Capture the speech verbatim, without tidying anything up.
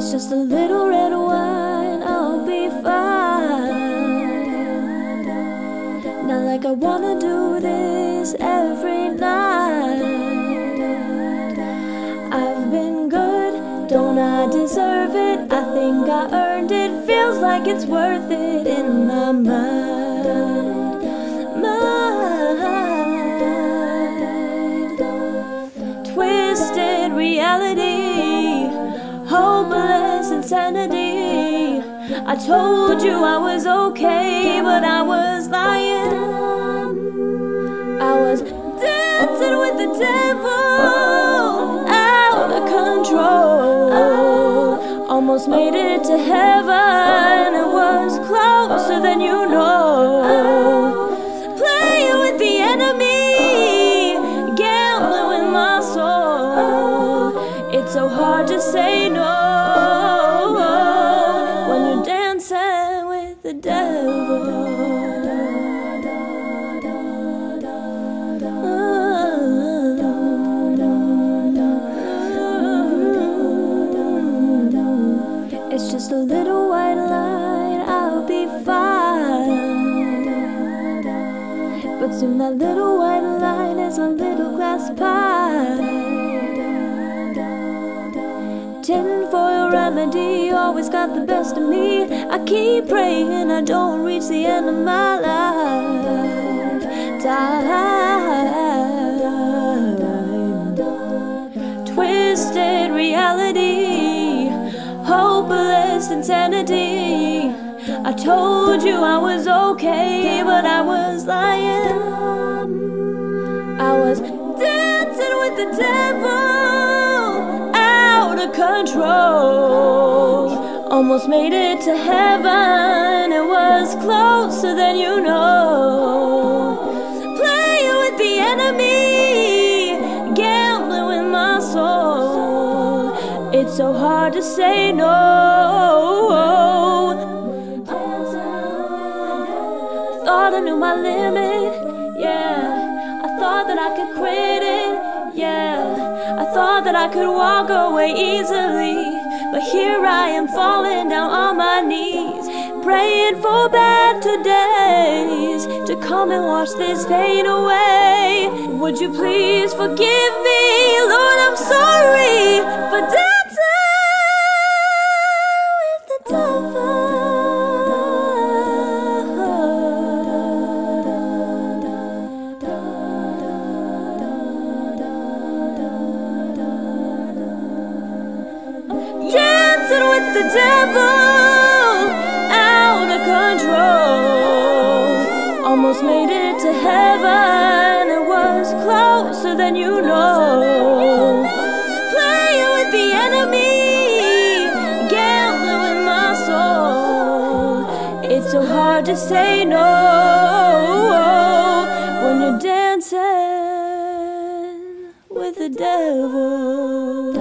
It's just a little red wine, I'll be fine. Not like I wanna do this every night. I've been good, don't I deserve it? I think I earned it, feels like it's worth it in my mind. Mind. Twisted reality, hopeless insanity. I told you I was okay, but I was lying. I was dancing with the devil, out of control. Almost made it to heaven, it was closer than you know. Playing with the enemy, gambling with my soul. It's so hard to say no when you're dancing with the devil. It's just a little white line, I'll be fine. But soon that little white line is a little glass pie. Tinfoil remedy always got the best of me. I keep praying I don't reach the end of my life. Time. Twisted reality, hopeless insanity. I told you I was okay, but I was lying. I was dancing with the devil, out of control. Almost made it to heaven, it was closer than you know. Playing with the enemy, gambling with my soul. It's so hard to say no. Thought I knew my limit, yeah. I thought that I could quit it, yeah. I thought that I could walk away easily, but here I am falling down on my knees, praying for better days to come and wash this pain away. Would you please forgive me, Lord, I'm sorry for dancing with the devil. Dancing with the devil, out of control. Almost made it to heaven, it was closer than you know. Playing with the enemy, gambling with my soul. It's so hard to say no when you're dancing with the devil.